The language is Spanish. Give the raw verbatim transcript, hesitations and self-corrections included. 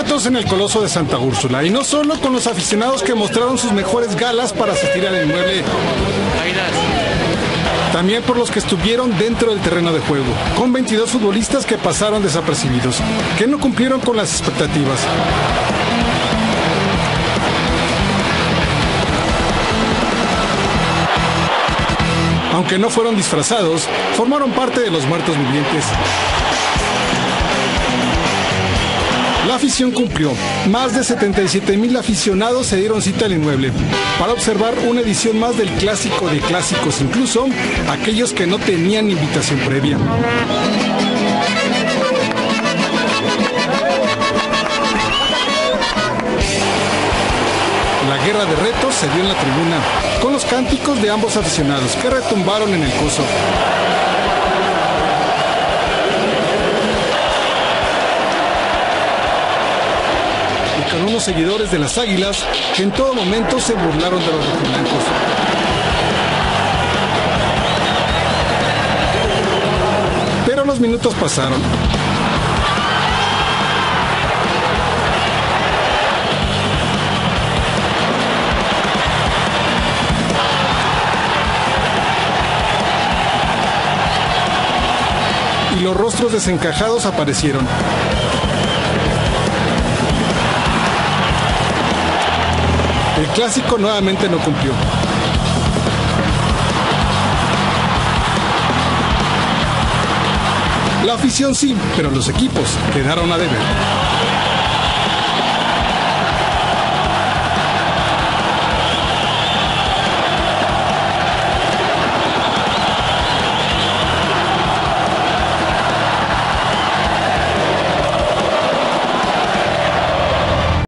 eventos en el Coloso de Santa Úrsula, y no solo con los aficionados que mostraron sus mejores galas para asistir al inmueble, también por los que estuvieron dentro del terreno de juego, con veintidós futbolistas que pasaron desapercibidos, que no cumplieron con las expectativas. Aunque no fueron disfrazados, formaron parte de los muertos vivientes. La afición cumplió. Más de setenta y siete mil aficionados se dieron cita al inmueble para observar una edición más del clásico de clásicos, incluso aquellos que no tenían invitación previa. La guerra de retos se dio en la tribuna, con los cánticos de ambos aficionados que retumbaron en el coso. Y con unos seguidores de las Águilas que en todo momento se burlaron de los rojiblancos. Pero los minutos pasaron. Y los rostros desencajados aparecieron. El clásico nuevamente no cumplió. La afición sí, pero los equipos quedaron a deber.